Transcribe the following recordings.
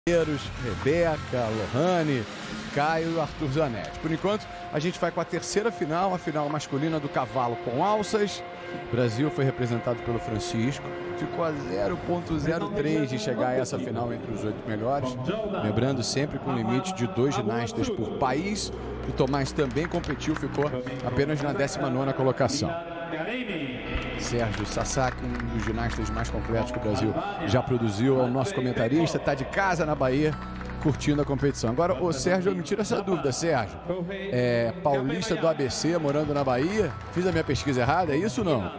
Rebeca, Lohane, Caio e Arthur Zanetti. Por enquanto, a gente vai com a terceira final, a final masculina do cavalo com alças. O Brasil foi representado pelo Francisco, ficou a 0,03 de chegar a essa final entre os 8 melhores. Lembrando sempre com limite de 2 ginastas por país. O Tomás também competiu, ficou apenas na 19ª colocação. Sérgio Sasaki, um dos ginastas mais completos que o Brasil já produziu, é o nosso comentarista, está de casa na Bahia, curtindo a competição. Agora, ô Sérgio, me tira essa dúvida, Sérgio. É paulista do ABC, morando na Bahia. Fiz a minha pesquisa errada, é isso ou não?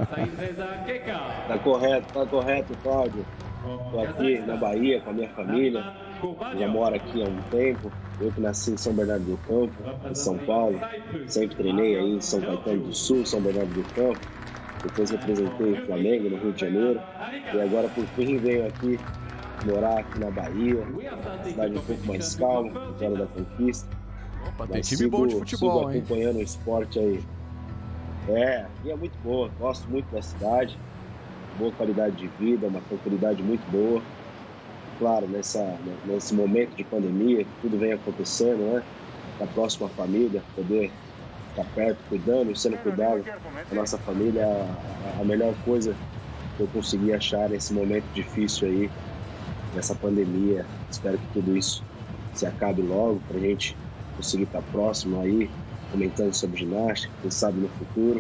Tá correto, Cláudio. Estou aqui na Bahia com a minha família. Já moro aqui há um tempo. Eu que nasci em São Bernardo do Campo, em São Paulo. Sempre treinei aí em São Caetano do Sul, São Bernardo do Campo. Depois representei o Flamengo no Rio de Janeiro. E agora, por fim, venho aqui morar aqui na Bahia. Cidade um pouco mais calma, Vitória da Conquista. Opa, tem time bom de futebol, hein? Acompanhando o esporte aí. Aqui é muito boa. Gosto muito da cidade. Boa qualidade de vida, uma tranquilidade muito boa. Claro, nesse momento de pandemia, que tudo vem acontecendo, né? Estar próximo à família, poder estar perto, cuidando, sendo cuidado da nossa família, a melhor coisa que eu consegui achar nesse momento difícil aí, nessa pandemia. Espero que tudo isso se acabe logo, para a gente conseguir estar próximo aí, comentando sobre ginástica, quem sabe no futuro,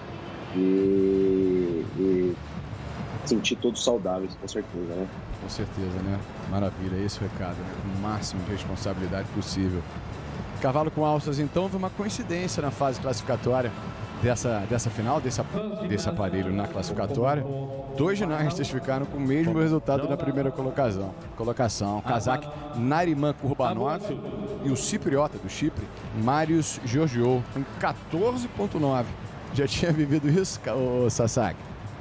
e sentir todos saudáveis, com certeza, né? Com certeza, né? Maravilha, esse é o recado, né? Com o máximo de responsabilidade possível. Cavalo com alças, então, foi uma coincidência na fase classificatória dessa final, desse aparelho na classificatória. 2 ginastas ficaram com o mesmo resultado da primeira colocação. O cazaque Nariman Kurbanov e o cipriota do Chipre, Marius Georgiou, com 14,9. Já tinha vivido isso, o Sasaki?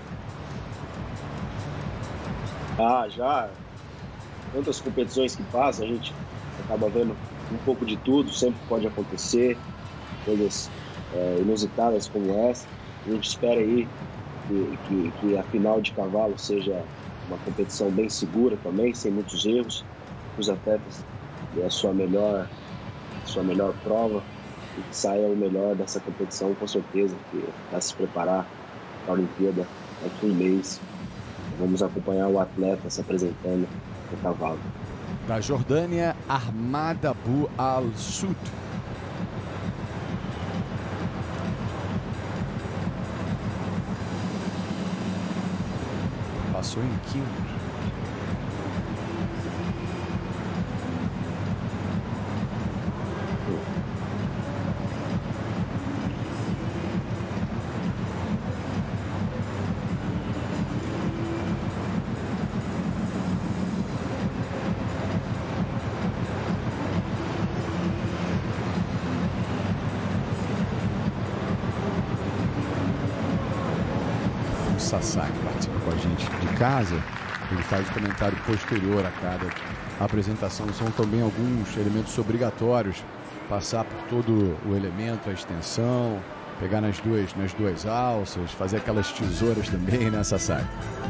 Já. Tantas competições que passam, a gente acaba vendo um pouco de tudo, sempre pode acontecer, coisas inusitadas como essa. A gente espera aí que a final de cavalo seja uma competição bem segura também, sem muitos erros, os atletas dêem a sua melhor prova e que saia o melhor dessa competição, com certeza, que vai se preparar para a Olimpíada daqui a um mês. Vamos acompanhar o atleta se apresentando no cavalo. Da Jordânia, Ahmad Abu Al-Sud. Passou em quinto. Sasaki participa com a gente de casa, ele faz o comentário posterior a cada apresentação. São também alguns elementos obrigatórios, passar por todo o elemento, a extensão, pegar nas duas alças, fazer aquelas tesouras também, né, Sasaki?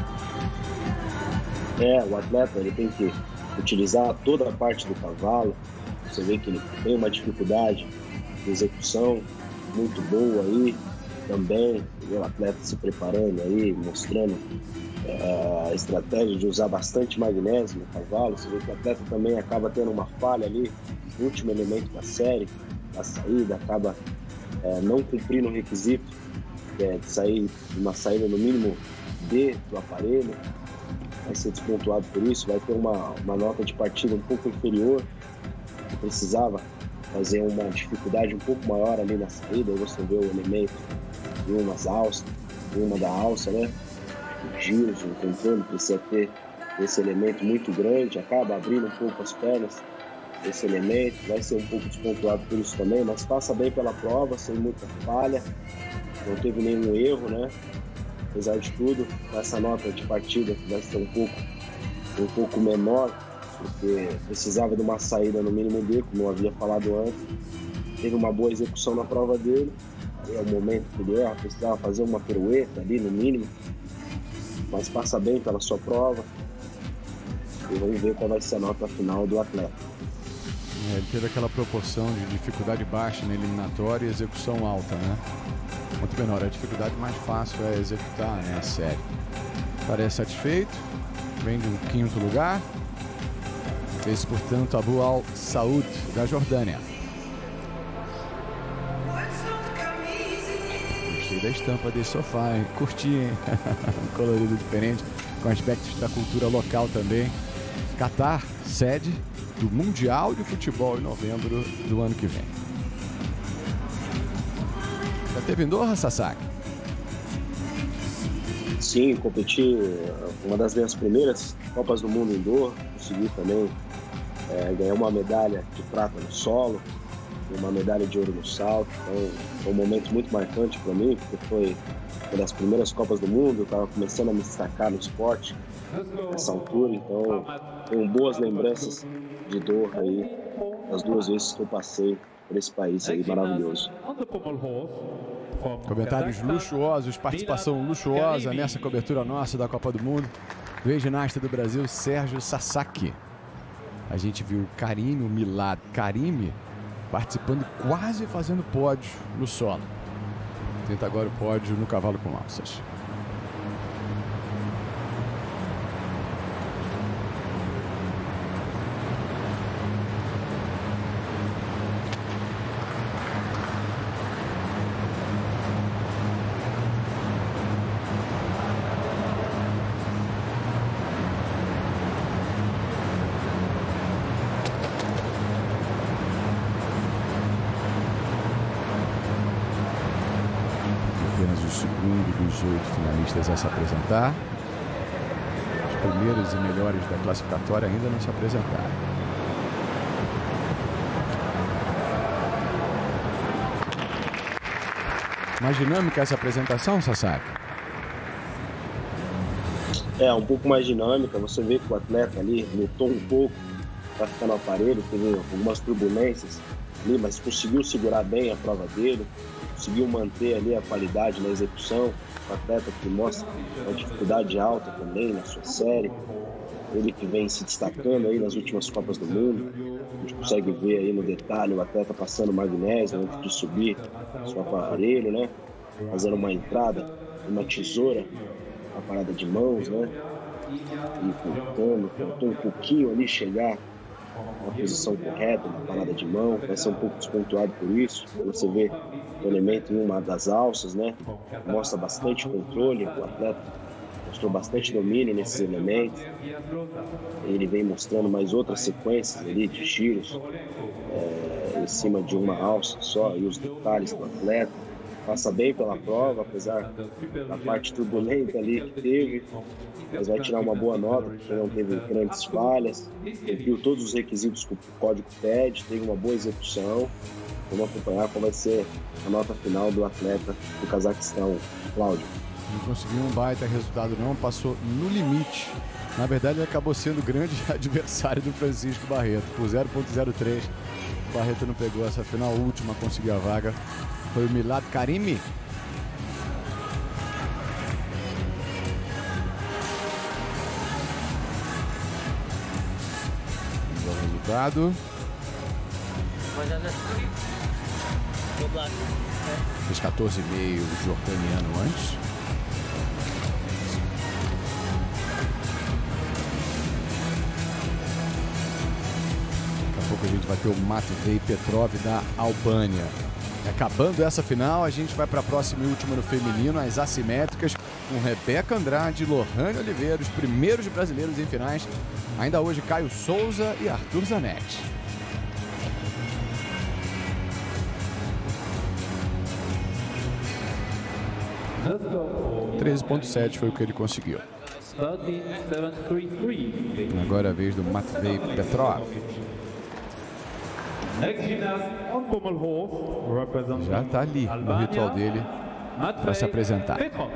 O atleta ele tem que utilizar toda a parte do cavalo. Você vê que ele tem uma dificuldade de execução muito boa aí. Também o atleta se preparando aí, mostrando a estratégia de usar bastante magnésio no cavalo. Você vê que o atleta também acaba tendo uma falha ali no último elemento da série, a saída, acaba não cumprindo o requisito, que é de sair uma saída no mínimo D do aparelho. Vai ser despontuado por isso, vai ter uma nota de partida um pouco inferior, que precisava fazer uma dificuldade um pouco maior ali na saída. Aí você vê o elemento de uma da alça, né? Os giros, o controle, precisa ter esse elemento muito grande, acaba abrindo um pouco as pernas desse elemento, vai ser um pouco despontuado por isso também, mas passa bem pela prova, sem muita falha, não teve nenhum erro, né? Apesar de tudo, essa nota de partida vai ser um pouco menor, porque precisava de uma saída no mínimo D, como eu havia falado antes. Teve uma boa execução na prova dele, aí é o momento que ele precisava fazer uma pirueta ali no mínimo, mas passa bem pela sua prova. e vamos ver qual vai ser a nota final do atleta. Ele teve aquela proporção de dificuldade baixa na eliminatória e execução alta, né? Muito menor, a dificuldade mais fácil é executar, né, a série. Parece satisfeito, vem de um 5º lugar. Fez, portanto, Abu Al Saud, da Jordânia. Gostei da estampa desse sofá, hein? Curti, hein? Um colorido diferente, com aspectos da cultura local também. Catar, sede do Mundial de Futebol em novembro do ano que vem. Já teve em Doha, Sasaki? Sim, competi uma das minhas primeiras Copas do Mundo em Doha. Consegui também ganhar uma medalha de prata no solo e uma medalha de ouro no salto. Então, foi um momento muito marcante para mim, porque foi uma das primeiras Copas do Mundo. Eu estava começando a me destacar no esporte nessa altura, então tenho boas lembranças de Doha aí, das 2 vezes que eu passei por esse país aí maravilhoso. Comentários luxuosos, participação luxuosa nessa cobertura nossa da Copa do Mundo. O ex-ginasta do Brasil, Sérgio Sasaki. A gente viu Karim, o Milad Karimi, participando e quase fazendo pódio no solo. Tenta agora o pódio no cavalo com alças. Apenas o segundo dos 8 finalistas a se apresentar. Os primeiros e melhores da classificatória ainda não se apresentaram. Mais dinâmica essa apresentação, Sasaki? Um pouco mais dinâmica. Você vê que o atleta ali lutou um pouco para ficar no aparelho, teve algumas turbulências ali, mas conseguiu segurar bem a prova dele. Conseguiu manter ali a qualidade na execução, um atleta que mostra uma dificuldade alta também na sua série, ele que vem se destacando aí nas últimas Copas do Mundo. A gente consegue ver aí no detalhe o atleta passando magnésio antes de subir seu aparelho, né? Fazendo uma entrada, uma tesoura, uma parada de mãos, né? E faltou um pouquinho ali chegar na posição correta, na parada de mão, vai ser um pouco despontuado por isso. Você vê o elemento em uma das alças, né? Mostra bastante controle, o atleta mostrou bastante domínio nesses elementos. Ele vem mostrando mais outras sequências ali de giros em cima de uma alça só, e os detalhes do atleta. Passa bem pela prova, apesar da parte turbulenta ali que teve, mas vai tirar uma boa nota, porque não teve grandes falhas, cumpriu todos os requisitos que o código pede, teve uma boa execução. Vamos acompanhar qual vai ser a nota final do atleta do Cazaquistão, Cláudio. Não conseguiu um baita resultado não, passou no limite. Na verdade, ele acabou sendo o grande adversário do Francisco Barreto, por 0,03. O Barreto não pegou essa final, última conseguiu a vaga. Foi o Milad Karimi. Bom resultado. Fez 14,5 jordaniano antes. Daqui a pouco a gente vai ter o Matvei Petrov da Albânia. Acabando essa final, a gente vai para a próxima e última no feminino, as assimétricas, com Rebeca Andrade e Lohane Oliveira, os primeiros brasileiros em finais. Ainda hoje, Caio Souza e Arthur Zanetti. (13,7) foi o que ele conseguiu. Agora é a vez do Matvei Petrov. Já está ali no ritual dele para se apresentar.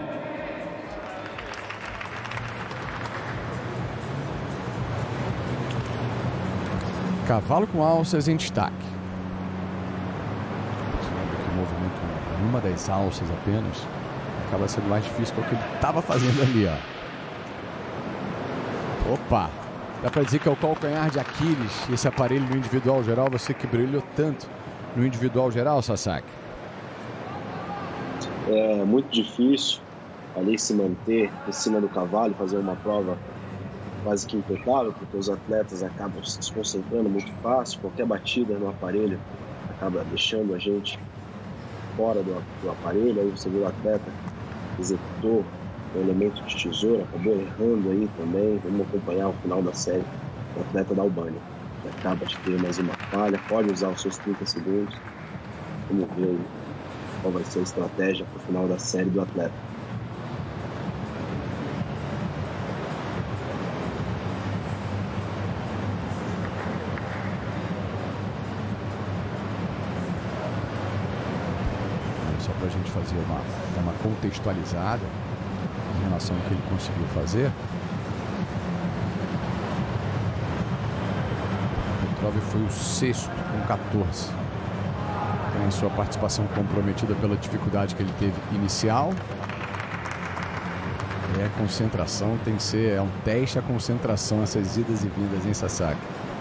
Cavalo com alças em destaque. O movimento numa das alças apenas acaba sendo mais difícil do que ele estava fazendo ali, ó. Opa! Dá para dizer que é o calcanhar de Aquiles, esse aparelho no individual geral, você que brilhou tanto no individual geral, Sasaki. É muito difícil ali se manter em cima do cavalo e fazer uma prova quase que impecável, porque os atletas acabam se desconcentrando muito fácil, qualquer batida no aparelho acaba deixando a gente fora do aparelho, aí você vê o atleta executou o elemento de tesoura, acabou errando aí também. Vamos acompanhar o final da série do atleta da Albânia, que acaba de ter mais uma falha, pode usar os seus 30 segundos. Vamos ver aí qual vai ser a estratégia para o final da série do atleta. Só para a gente fazer uma contextualizada em relação ao que ele conseguiu fazer. O Petrov foi o 6º com 14. Tem sua participação comprometida pela dificuldade que ele teve inicial. É a concentração, tem que ser, é um teste a concentração, essas idas e vindas em Sasaki.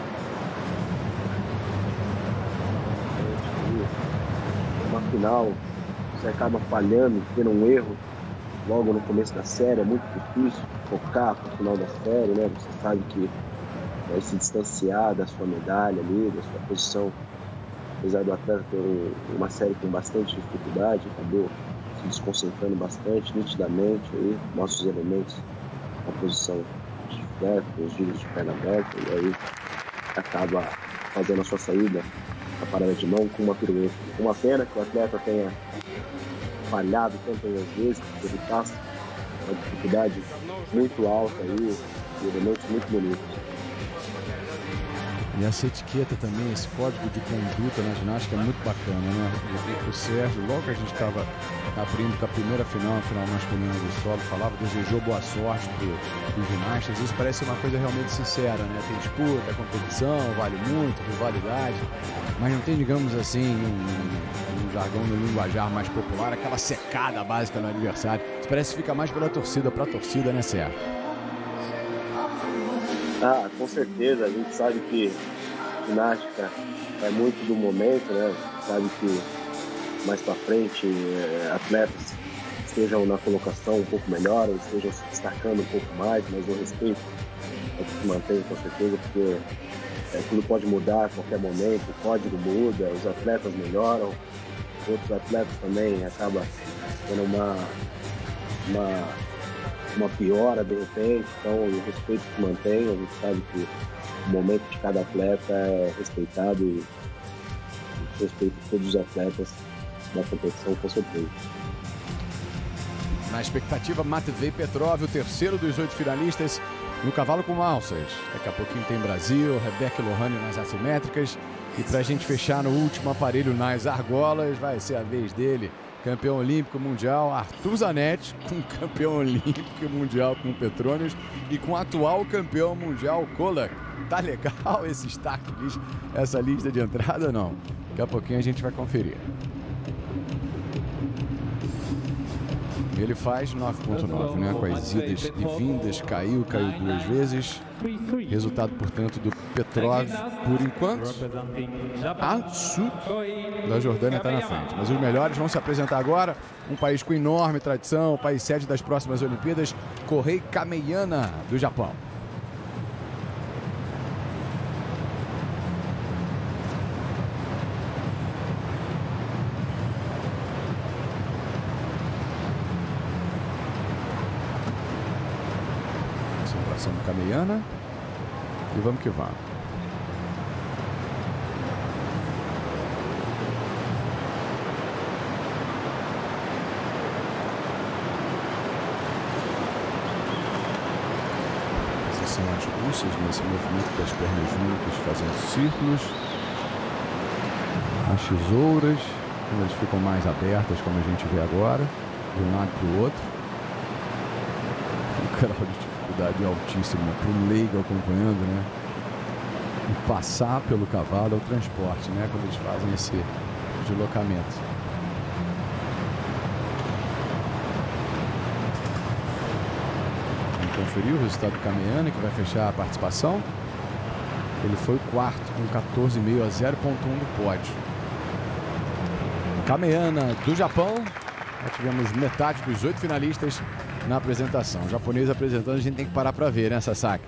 Uma final, você acaba falhando, tendo um erro logo no começo da série, é muito difícil focar para o final da série, né? Você sabe que vai se distanciar da sua medalha ali, da sua posição. Apesar do atleta ter uma série com bastante dificuldade, acabou se desconcentrando bastante, nitidamente, aí, mostra os elementos na posição de flap, os giros de perna aberta, e aí acaba fazendo a sua saída, a parada de mão com uma pirueta. Uma pena que o atleta tenha falhado tantas vezes, porque ele passa uma dificuldade muito alta aí, e elementos muito bonitos. E essa etiqueta também, esse código de conduta na ginástica é muito bacana, né? O Sérgio, logo que a gente estava abrindo com a primeira final, a final masculina do solo, falava, desejou boa sorte para os ginastas. Isso parece uma coisa realmente sincera, né? Tem disputa, competição, vale muito, rivalidade, mas não tem, digamos assim, um jargão no linguajar mais popular, aquela secada básica no adversário. Isso parece que fica mais pela torcida, para a torcida, né, Sérgio? Ah, com certeza, a gente sabe que ginástica é muito do momento, né? Sabe que mais para frente atletas estejam na colocação um pouco melhor, ou estejam se destacando um pouco mais, mas o respeito é que se mantém com certeza, porque tudo pode mudar a qualquer momento, o código muda, os atletas melhoram, outros atletas também acabam tendo uma piora de repente, então o respeito se mantém, a gente sabe que o momento de cada atleta é respeitado e respeito todos os atletas da competição, com certeza. Na expectativa, Matvei Petrov, o terceiro dos 8 finalistas no cavalo com alças. Daqui a pouquinho tem Brasil, Rebeca Lohane nas assimétricas. E pra gente fechar no último aparelho nas argolas, vai ser a vez dele, campeão olímpico mundial, Arthur Zanetti, com campeão olímpico mundial com o Petronius e com o atual campeão mundial Kolak. Tá legal esse start list, essa lista de entrada, não? Daqui a pouquinho a gente vai conferir. Ele faz 9.9, né? Com as idas e vindas, caiu 2 vezes. Resultado, portanto, do Petrov, por enquanto, a Sul da Jordânia está na frente. Mas os melhores vão se apresentar agora. Um país com enorme tradição, o país sede das próximas Olimpíadas, Kohei Kameyama, do Japão. Do Kameyama e vamos que vamos. Essas são as russas nesse movimento das pernas juntas, fazendo círculos. As tesouras, elas ficam mais abertas, como a gente vê agora, de um lado para o outro. O grau de dificuldade altíssima para o leigo acompanhando, né? E passar pelo cavalo é o transporte, né? Quando eles fazem esse deslocamento. Vamos conferir o resultado do Kameyana, que vai fechar a participação. Ele foi o quarto, com 14,5 a 0,1 do pódio. Kameyana do Japão. Já tivemos metade dos 8 finalistas na apresentação. O japonês apresentando, a gente tem que parar para ver, né, Sasaki?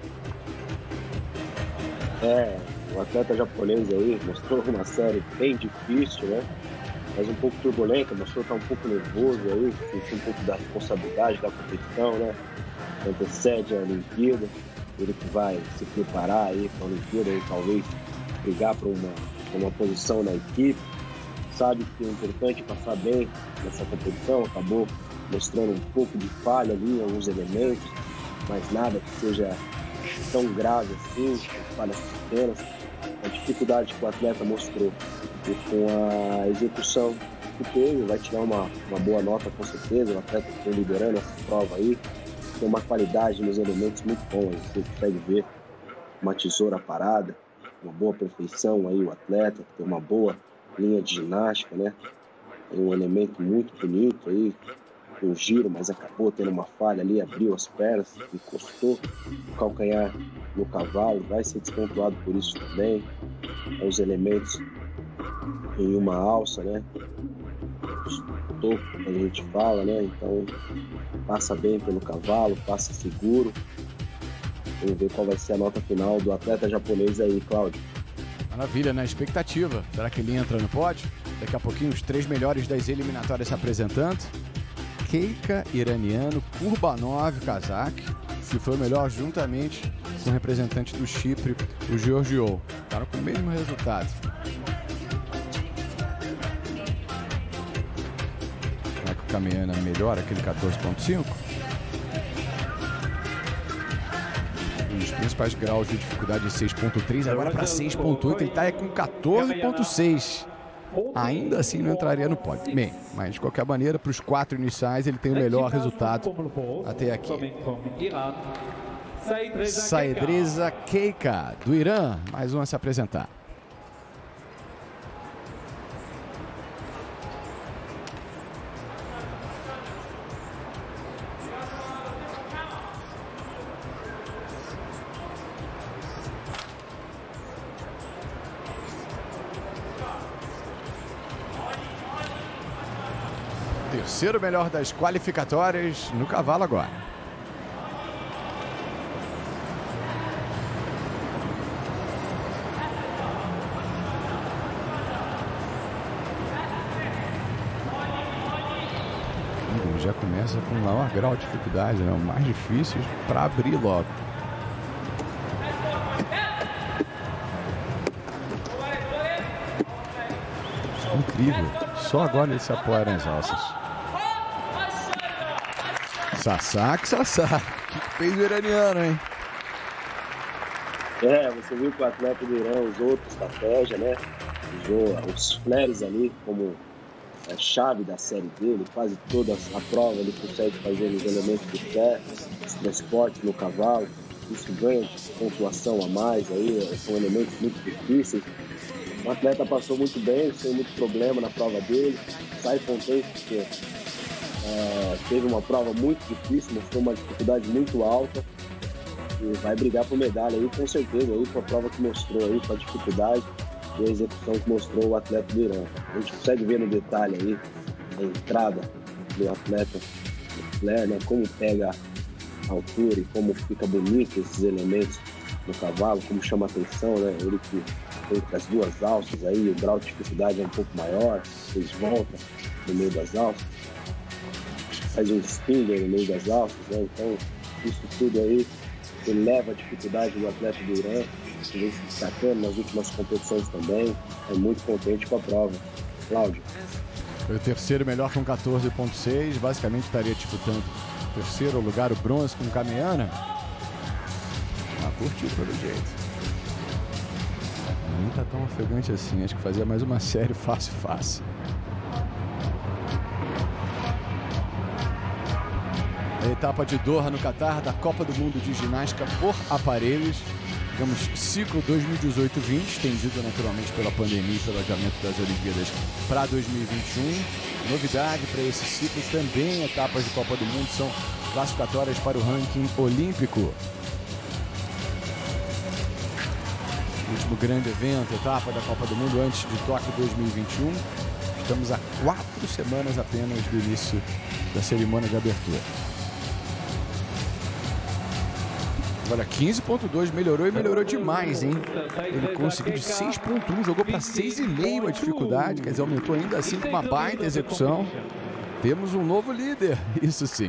O atleta japonês aí mostrou uma série bem difícil, né? Mas um pouco turbulenta, mostrou estar um pouco nervoso aí, sentiu um pouco da responsabilidade da competição, né? Antecede a Olimpíada, ele que vai se preparar aí para a Olimpíada e talvez brigar por uma posição na equipe. Sabe que é importante passar bem nessa competição, acabou mostrando um pouco de falha ali em alguns elementos, mas nada que seja tão grave assim, falhas pequenas. A dificuldade que o atleta mostrou e com a execução que teve, vai tirar uma boa nota com certeza. O atleta que está liderando essa prova aí tem uma qualidade nos elementos muito bom. Você consegue ver uma tesoura parada, uma boa perfeição aí, o atleta tem uma boa linha de ginástica, né? Tem um elemento muito bonito aí, um giro, mas acabou tendo uma falha ali, abriu as pernas, encostou o calcanhar no cavalo, vai ser despontuado por isso também. Os elementos em uma alça, né? Topo, que a gente fala, né? Então passa bem pelo cavalo, passa seguro. Vamos ver qual vai ser a nota final do atleta japonês aí, Cláudio. Maravilha, né? Expectativa. Será que ele entra no pódio? Daqui a pouquinho os 3 melhores das eliminatórias se apresentando. Keika, iraniano, Kurbanov, cazaque, que foi o melhor juntamente com o representante do Chipre, o Georgiou. Ficaram com o mesmo resultado. Será que o Kameyana melhora aquele 14,5? Os principais graus de dificuldade de 6,3, agora para 6,8, ele está com 14,6. Ainda assim não entraria no pódio. Bem, mas de qualquer maneira, para os 4 iniciais, ele tem o melhor resultado até aqui. Saidreza Keika, do Irã, mais um a se apresentar. Terceiro melhor das qualificatórias no cavalo agora. Já começa com um maior grau de dificuldade, né? O mais difícil para abrir logo. Incrível. Só agora ele se apoia nas alças. Sasaki. O que fez o iraniano, hein? Você viu que o atleta do Irã usou outra estratégia, né? Usou os flares ali como a chave da série dele. Quase toda a prova ele consegue fazer os elementos do flare, os transportes no cavalo. Isso ganha de pontuação a mais aí, são elementos muito difíceis. O atleta passou muito bem, sem muito problema na prova dele. Sai contente porque teve uma prova muito difícil, mostrou uma dificuldade muito alta e vai brigar por medalha aí, com certeza, aí, com a prova que mostrou aí, com a dificuldade e a execução que mostrou o atleta do Irã. A gente consegue ver no detalhe aí a entrada do atleta no flare, né? Como pega a altura e como fica bonito esses elementos no cavalo, como chama a atenção, né? Ele que tem as duas alças aí, o grau de dificuldade é um pouco maior, eles voltam no meio das alças, faz um spinner no meio das alças, né? Então isso tudo aí eleva a dificuldade do atleta do Irã, que vem se destacando nas últimas competições também, é muito contente com a prova. Cláudio. Foi o terceiro melhor com 14,6, basicamente estaria disputando o terceiro lugar, o bronze com o Kameyana. Curtiu pelo jeito. Nem tá tão ofegante assim, acho que fazia mais uma série fácil. A etapa de Doha no Catar da Copa do Mundo de Ginástica por Aparelhos. digamos, ciclo 2018-20, estendido naturalmente pela pandemia e pelo adiamento das Olimpíadas para 2021. Novidade para esse ciclo também, etapas de Copa do Mundo são classificatórias para o ranking olímpico. Último grande evento, etapa da Copa do Mundo antes de Tóquio 2021. Estamos a 4 semanas apenas do início da cerimônia de abertura. Olha, 15.2, melhorou e melhorou demais, hein? Ele conseguiu de 6.1, jogou para 6,5 a dificuldade, quer dizer, aumentou ainda assim com uma baita execução. Temos um novo líder, isso sim.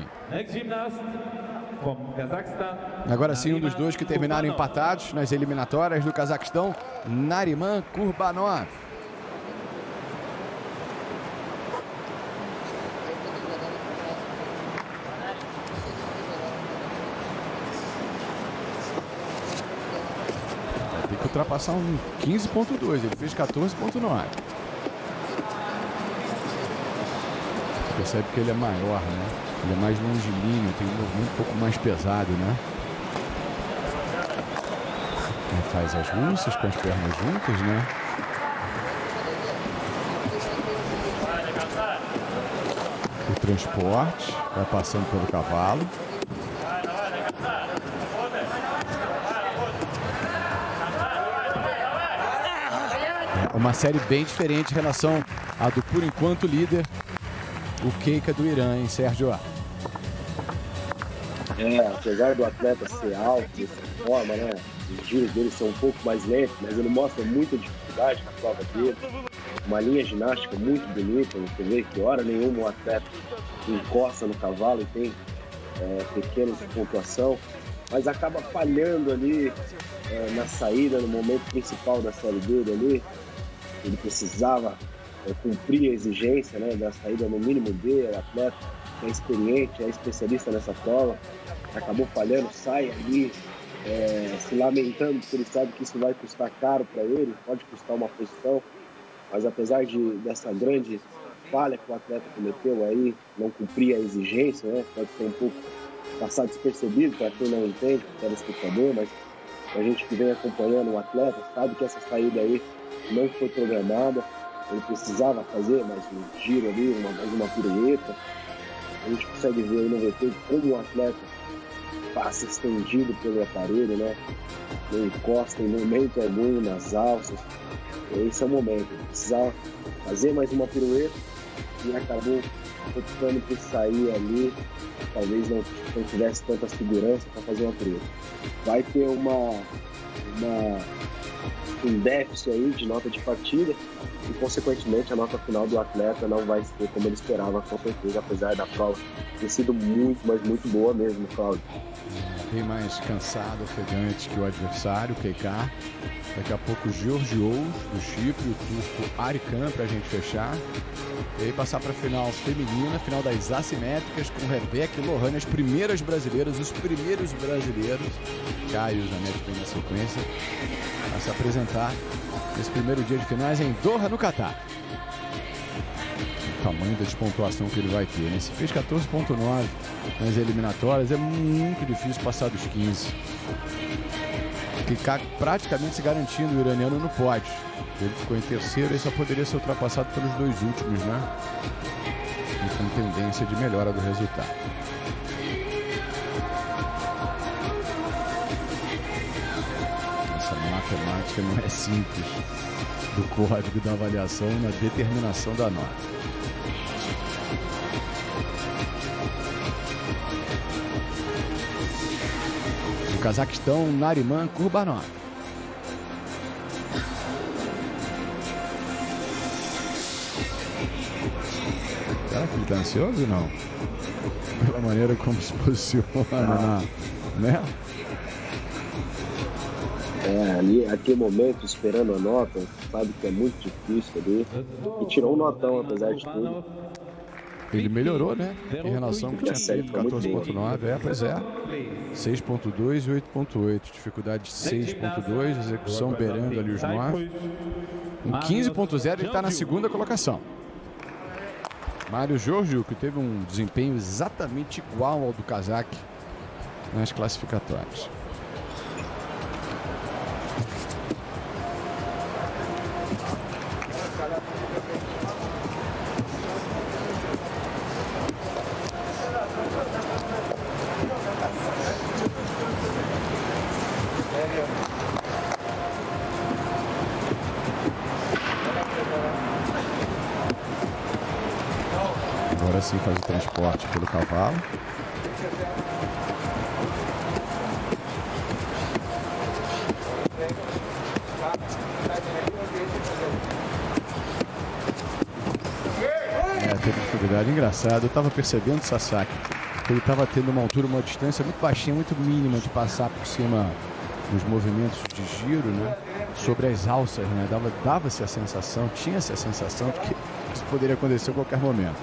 Agora sim, um dos dois que terminaram empatados nas eliminatórias do Cazaquistão, Nariman Kurbanov. Tem que ultrapassar um 15.2, ele fez 14.9. Percebe que ele é maior, né? Ele é mais longilíneo, tem um movimento um pouco mais pesado, né? Ele faz as lúcias com as pernas juntas, né? O transporte vai passando pelo cavalo. É uma série bem diferente em relação à do, por enquanto, líder, o Keika do Irã, hein, Sérgio? Apesar do atleta ser alto dessa forma, né? Os giros dele são um pouco mais lentos, mas ele mostra muita dificuldade na prova dele. Uma linha ginástica muito bonita, você vê que hora nenhuma o atleta encosta no cavalo e tem pequenos de pontuação, mas acaba falhando ali na saída, no momento principal da série dele ali. Ele precisava cumprir a exigência, né, da saída no mínimo dele. O atleta é experiente, é especialista nessa prova, acabou falhando, sai ali se lamentando, porque ele sabe que isso vai custar caro para ele, pode custar uma posição, mas apesar dessa grande falha que o atleta cometeu aí, não cumprir a exigência, né, pode ser um pouco passar despercebido para quem não entende, para o telespectador, mas a gente que vem acompanhando o atleta sabe que essa saída aí não foi programada. Ele precisava fazer mais um giro ali, mais uma pirueta. A gente consegue ver aí no VT como o atleta passa estendido pelo aparelho, né? Não encosta em momento algum nas alças. Esse é o momento. Ele precisava fazer mais uma pirueta e acabou optando por sair ali. Talvez não tivesse tanta segurança para fazer uma pirueta. Vai ter um déficit aí de nota de partida e, consequentemente, a nota final do atleta não vai ser como ele esperava, com certeza, apesar da prova ter sido muito, mas muito boa mesmo, Cláudio. Bem mais cansado, ofegante que o adversário, o Keika. Daqui a pouco o Georgiou, do Chipre, o turco Arikan, para a gente fechar. E aí passar para a final feminina, final das assimétricas, com Rebeca e Lohane, as primeiras brasileiras, os primeiros brasileiros. Caio e Zanetti vem na sequência a se apresentar nesse primeiro dia de finais em Doha, no Catar. O tamanho da despontuação que ele vai ter, né? Se fez 14.9 nas eliminatórias, é muito difícil passar dos 15. Ficar praticamente se garantindo o iraniano no pódio. Ele ficou em terceiro e só poderia ser ultrapassado pelos dois últimos, né? E com tendência de melhora do resultado. Essa matemática não é simples do código da avaliação na determinação da nota. Do Cazaquistão, Nariman Kurbanov. Será que ele está ansioso ou não? Pela maneira como se posiciona, né? Ali, aquele momento, esperando a nota, sabe que é muito difícil ali. E tirou um notão, apesar de tudo. Ele melhorou, né? Em relação ao que tinha feito, 14.9, pois é. 6.2 e 8.8. Dificuldade de 6.2, execução beirando ali os 9. Com 15.0 ele está na segunda colocação. Mário Georgiou, que teve um desempenho exatamente igual ao do Kazakh nas classificatórias. Agora sim faz o transporte pelo cavalo. Teve dificuldade. Engraçado, eu estava percebendo, Sasaki, que ele estava tendo uma altura, uma distância muito baixinha, muito mínima de passar por cima dos movimentos de giro, né? Sobre as alças, né? Dava-se a sensação, tinha-se a sensação de que isso poderia acontecer a qualquer momento.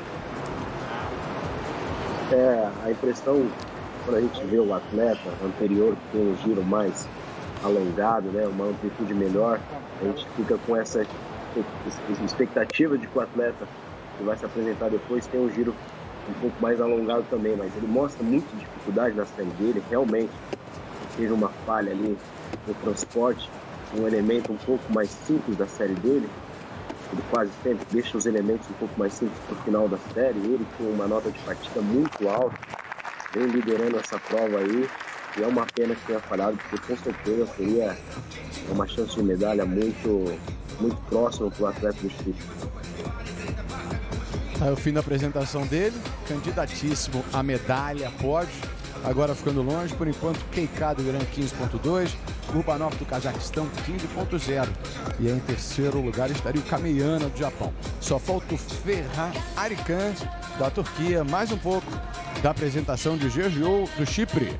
A impressão, quando a gente vê o atleta anterior que tem um giro mais alongado, né? Uma amplitude melhor, a gente fica com essa expectativa de que o atleta que vai se apresentar depois tem um giro um pouco mais alongado também, mas ele mostra muita dificuldade na série dele, realmente, seja uma falha ali no transporte, um elemento um pouco mais simples da série dele, ele quase sempre deixa os elementos um pouco mais simples para o final da série, ele com uma nota de partida muito alta, vem liderando essa prova aí, e é uma pena que tenha falhado, porque com certeza seria uma chance de medalha muito próxima para o atleta do Chipre. Aí o fim da apresentação dele, candidatíssimo à medalha, pódio, agora ficando longe, por enquanto Keika do Irã 15.2, Kurbanov do Cazaquistão 15.0, e aí em terceiro lugar estaria o Kameyana do Japão. Só falta o Ferhat Arikan da Turquia, mais um pouco da apresentação de Giorgio do Chipre.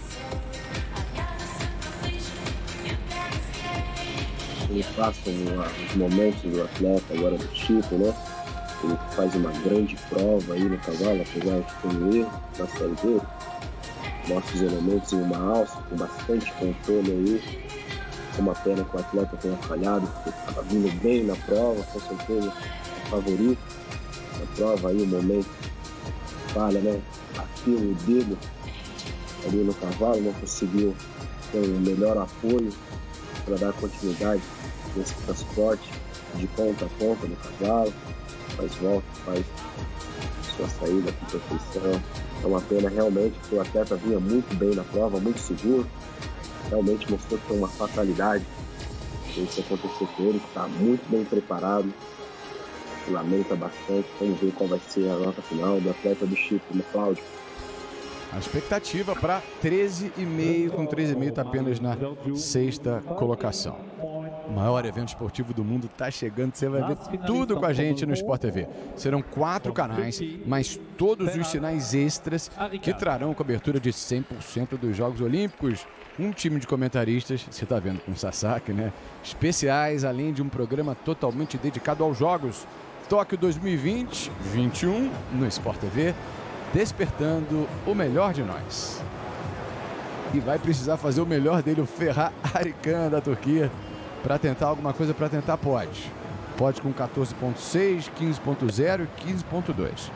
Ele passa os momentos do atleta agora do Chipre, né? Ele faz uma grande prova aí no cavalo, apesar de ter um erro na série dele. Mostra os elementos em uma alça, com bastante controle aí. É uma pena que o atleta tenha falhado, porque estava vindo bem na prova, com certeza favorito. Na prova aí o momento falha, né? Bateu o dedo ali no cavalo, não conseguiu ter um melhor apoio para dar continuidade nesse transporte de ponta a ponta no cavalo. Faz volta, faz sua saída com perfeição. É uma pena realmente, porque o atleta vinha muito bem na prova, muito seguro. Realmente mostrou que foi uma fatalidade isso acontecer com ele, que está muito bem preparado. Lamenta bastante. Vamos ver qual vai ser a nota final do atleta do Chipre, no Cláudio. A expectativa para 13,5, com 13,5 está apenas na sexta colocação. O maior evento esportivo do mundo está chegando, você vai ver tudo com a gente no Sport TV. Serão 4 canais, mas todos os sinais extras que trarão cobertura de 100% dos Jogos Olímpicos. Um time de comentaristas, você está vendo com o Sasaki, né? Especiais, além de um programa totalmente dedicado aos Jogos Tóquio 2020-21 no Sport TV, despertando o melhor de nós. E vai precisar fazer o melhor dele, o Ferhat Arikan da Turquia, para tentar alguma coisa, para tentar pode. Pode com 14.6, 15.0 e 15.2.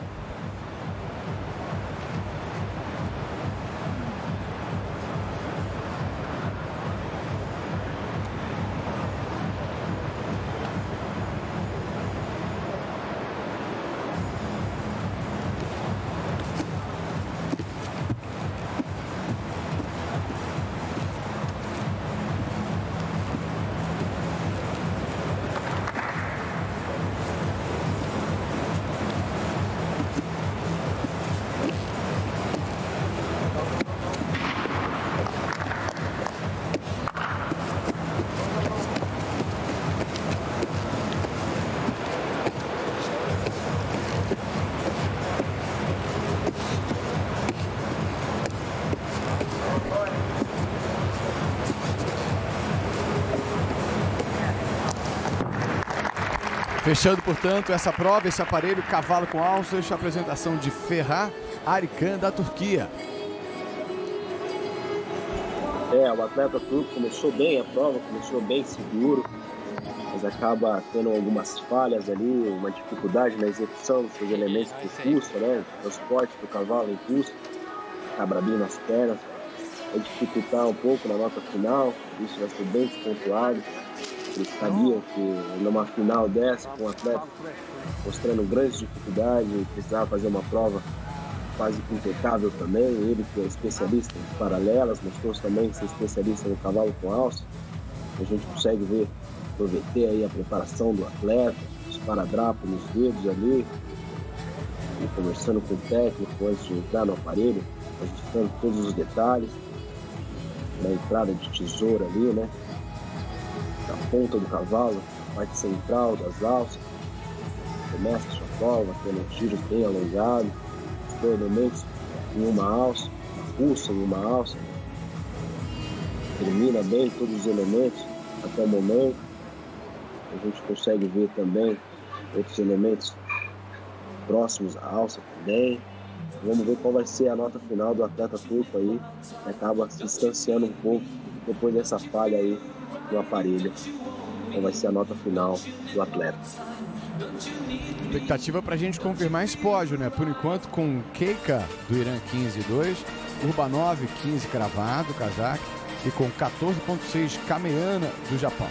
Fechando, portanto, essa prova, esse aparelho, cavalo com alças, a apresentação de Ferhat Arikan da Turquia. O atleta turco começou bem a prova, começou bem seguro, mas acaba tendo algumas falhas ali, uma dificuldade na execução dos seus elementos que impulsa, né? O transporte do cavalo impulsa, acaba abrindo as pernas, vai dificultar um pouco na nota final, isso vai ser bem despontuado. Eles sabiam que numa final dessa, com o atleta mostrando grandes dificuldades, precisava fazer uma prova quase impecável também. Ele que é especialista em paralelas, mostrou também ser especialista no cavalo com alça. A gente consegue ver no VT aí a preparação do atleta, os paradrapos nos dedos ali. conversando com o técnico antes de entrar no aparelho, ajustando todos os detalhes, na entrada de tesoura ali, né? Na ponta do cavalo, na parte central das alças, começa a sua prova, tendo giros bem alongados, os dois elementos em uma alça, uma pulsa em uma alça, termina bem todos os elementos até o momento. A gente consegue ver também outros elementos próximos à alça também. Vamos ver qual vai ser a nota final do atleta turco aí, que acaba se distanciando um pouco depois dessa falha aí no aparelho. Qual vai ser a nota final do atleta? Expectativa pra gente confirmar esse pódio, né? Por enquanto com Keika do Irã 15-2, Kurbanov 15 cravado, cazaque, e com 14.6 Kameyana do Japão.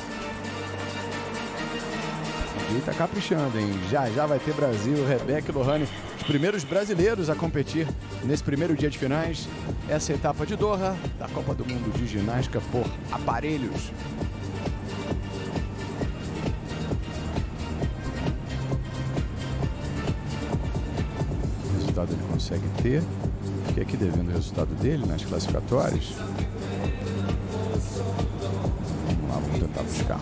E tá caprichando, hein? Já vai ter Brasil, Rebeca e Lohane, os primeiros brasileiros a competir nesse primeiro dia de finais. Essa etapa de Doha, da Copa do Mundo de Ginástica por Aparelhos. O resultado ele consegue ter. Fiquei aqui devendo o resultado dele nas classificatórias. Vamos lá, vamos tentar buscar.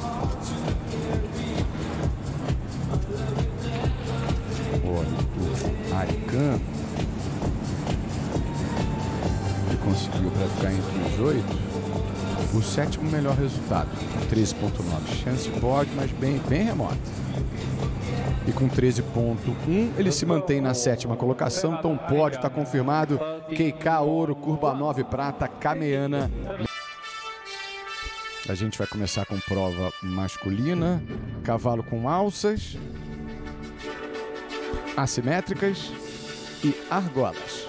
Arican, ele conseguiu para ficar entre os 8 o sétimo melhor resultado, 13.9, chance de pódio, mas bem remota. E com 13.1 ele se mantém na sétima colocação, então o pódio está confirmado. Keika ouro, Kurbanov prata, Kameyana. A gente vai começar com prova masculina, cavalo com alças assimétricas e argolas.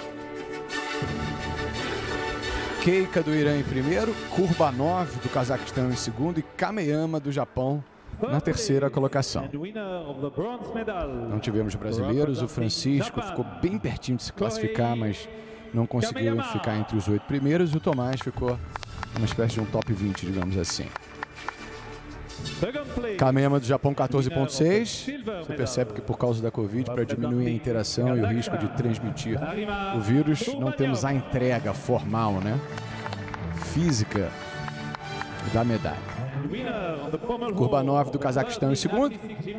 Keika do Irã em primeiro, Kurbanov do Cazaquistão em segundo e Kameyama do Japão na terceira colocação. Não tivemos brasileiros, o Francisco ficou bem pertinho de se classificar, mas não conseguiu ficar entre os 8 primeiros, e o Tomás ficou uma espécie de um top 20, digamos assim. Kameyama do Japão 14.6. Você percebe que por causa da Covid, para diminuir a interação e o risco de transmitir o vírus, não temos a entrega formal, né? Física da medalha. Kurbanov do Cazaquistão em segundo.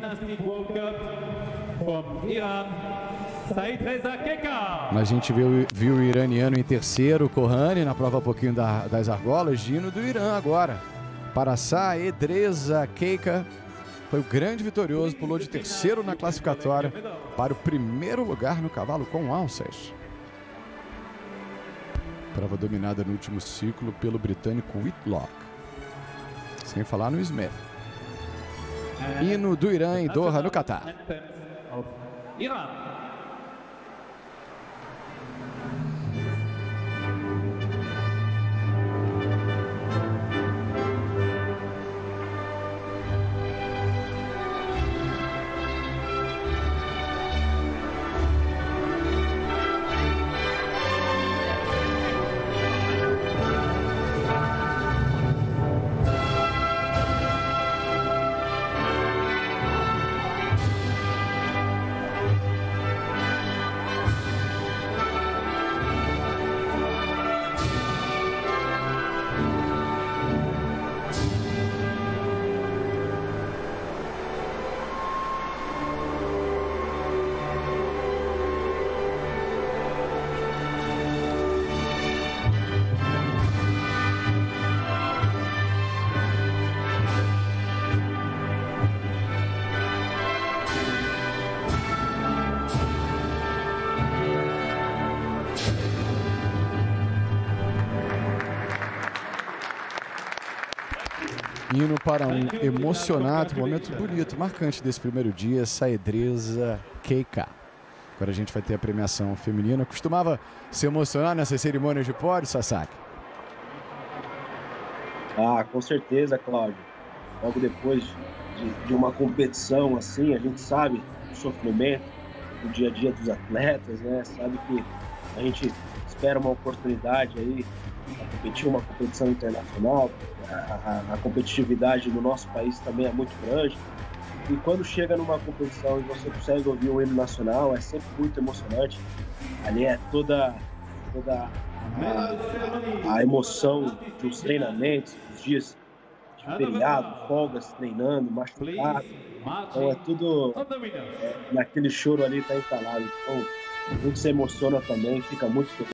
A gente viu o iraniano em terceiro, Kohani, na prova um pouquinho das argolas. Gino do Irã agora. Paraçá, Edreza, Keika foi o grande vitorioso, pulou de terceiro na classificatória para o primeiro lugar no cavalo com alças. Prova dominada no último ciclo pelo britânico Whitlock. Sem falar no Smith. Hino do Irã em Doha, no Catar. Hino para um emocionado, momento bonito, marcante desse primeiro dia, Saedreza Keika. Agora a gente vai ter a premiação feminina. Costumava se emocionar nessas cerimônias de pódio, Sasaki? Ah, com certeza, Cláudio. Logo depois de uma competição assim, a gente sabe o sofrimento do dia a dia dos atletas, né? Sabe que a gente espera uma oportunidade aí para competir uma competição internacional. A competitividade no nosso país também é muito grande. E quando chega numa competição e você consegue ouvir o hino nacional, é sempre muito emocionante. Ali é toda a emoção dos treinamentos, dos dias de feriado, folgas treinando, machucado. Então é tudo naquele choro ali, tá instalado. Então, a gente se emociona também, fica muito feliz.